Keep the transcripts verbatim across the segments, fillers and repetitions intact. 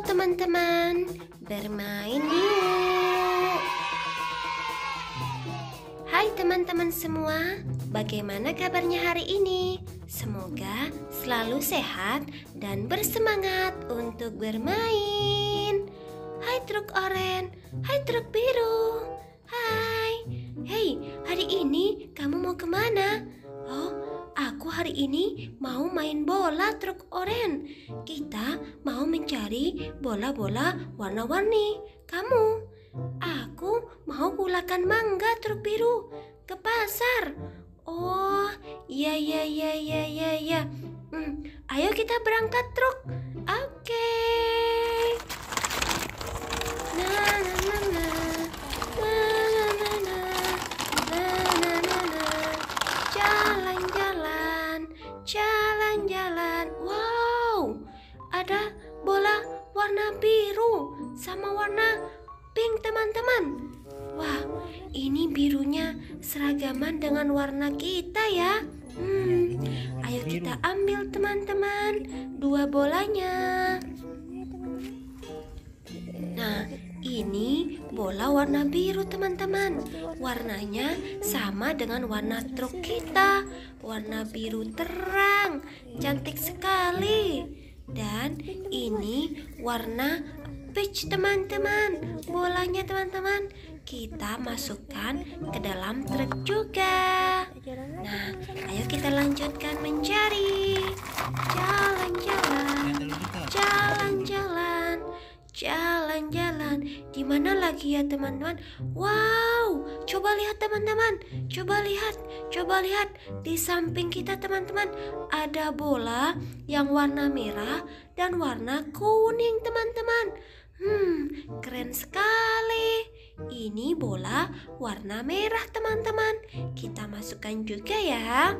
teman-teman, bermain yuk. Hai teman-teman semua, bagaimana kabarnya hari ini? Semoga selalu sehat dan bersemangat untuk bermain. Hai truk oranye, hai truk biru. Hai, hei, hari ini kamu mau kemana? Oh, aku hari ini mau main bola truk oranye. Kita mau mencari bola-bola warna-warni. Kamu? Aku mau gulakan mangga truk biru ke pasar. Oh, iya iya iya iya iya iya. Hmm, ayo kita berangkat truk. Oke. Nah, nah, nah, nah. Nah, nah, nah. Nah, nah, nah, nah. Jalan-jalan, jalan-jalan. Wow, ada bola warna biru sama warna pink teman-teman. Wah, ini birunya seragaman dengan warna kita ya. Hmm, ayo kita ambil teman-teman dua bolanya. Nah, ini bola warna biru teman-teman. Warnanya sama dengan warna truk kita. Warna biru terang, cantik sekali. Dan ini warna peach teman-teman. Bolanya teman-teman kita masukkan ke dalam truk juga. Nah, ayo kita lanjutkan mencari. Jalan-jalan, jalan-jalan, jalan-jalan. Di mana lagi ya teman-teman? Wow, coba lihat teman-teman. Coba lihat, coba lihat di samping kita teman-teman. Ada bola yang warna merah dan warna kuning teman-teman. Hmm, keren sekali. Ini bola warna merah teman-teman. Kita masukkan juga ya.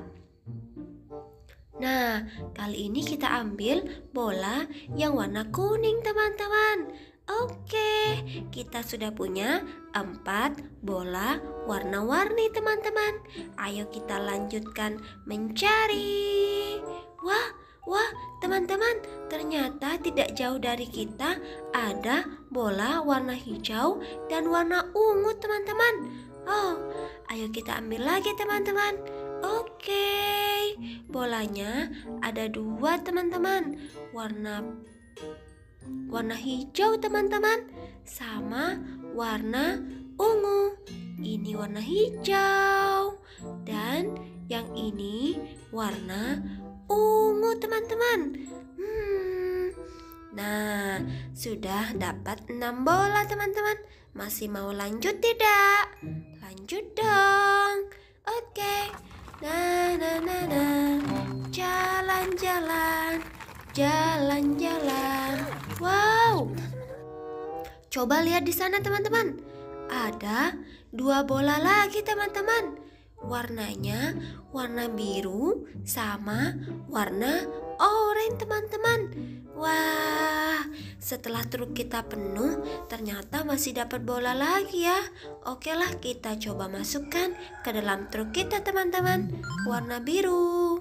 Nah, kali ini kita ambil bola yang warna kuning teman-teman. Oke, kita sudah punya empat bola warna-warni teman-teman. Ayo kita lanjutkan mencari. Wah, wah teman-teman, ternyata tidak jauh dari kita ada bola warna hijau dan warna ungu teman-teman. Oh, ayo kita ambil lagi teman-teman. Oke, bolanya ada dua teman-teman. Warna warna hijau teman-teman sama warna ungu. Ini warna hijau dan yang ini warna ungu teman-teman. Hmm. Nah, sudah dapat enam bola teman-teman. Masih mau lanjut tidak? Lanjut dong. Oke. Nah, nah, nah, nah. Jalan-jalan, jalan-jalan. Wow. Coba lihat di sana teman-teman. Ada dua bola lagi teman-teman. Warnanya warna biru sama warna oranye teman-teman. Wah, setelah truk kita penuh ternyata masih dapat bola lagi ya. Oke lah, kita coba masukkan ke dalam truk kita teman-teman. Warna biru.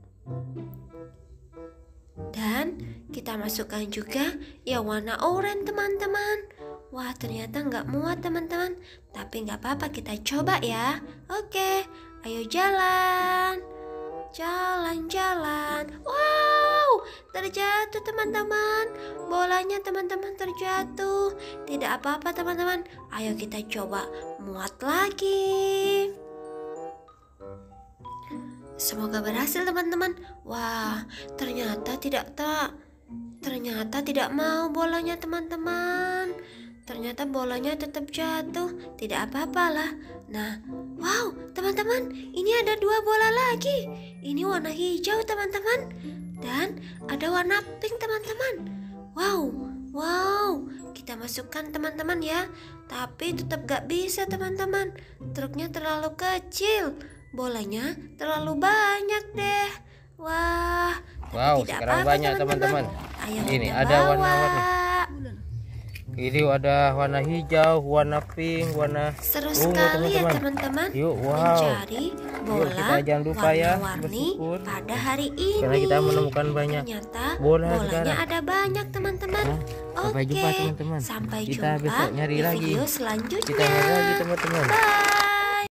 Dan kita masukkan juga yang warna oranye teman-teman. Wah, ternyata nggak muat teman-teman. Tapi nggak apa-apa, kita coba ya. Oke, ayo jalan. Jalan-jalan. Wow, terjatuh teman-teman. Bolanya teman-teman terjatuh. Tidak apa-apa teman-teman. Ayo kita coba muat lagi. Semoga berhasil teman-teman. Wah, ternyata tidak tak. Ternyata tidak mau bolanya teman-teman. Ternyata bolanya tetap jatuh. Tidak apa-apalah. Nah, wow teman-teman, ini ada dua bola lagi. Ini warna hijau teman-teman. Dan ada warna pink teman-teman. Wow, wow. Kita masukkan teman-teman ya. Tapi tetap gak bisa teman-teman. Truknya terlalu kecil. Bolanya terlalu banyak deh. Wah, wow, tidak sekarang apa-apa banyak teman-teman. Ayo ini kita ada bawa. warna-warni. Ini ada warna hijau, warna pink, warna Seru ungu, sekali ya teman-teman. teman-teman. Yuk, wow. Mencari Yuk, bola kita jangan lupa ya warna-warni bersyukur. pada hari ini. Karena kita menemukan banyak Ternyata bola bolanya sekarang. ada banyak teman-teman. Nah, sampai Oke, jumpa teman-teman. sampai Kita jumpa besok nyari di lagi. video selanjutnya. Kita nyari lagi teman-teman. Bye.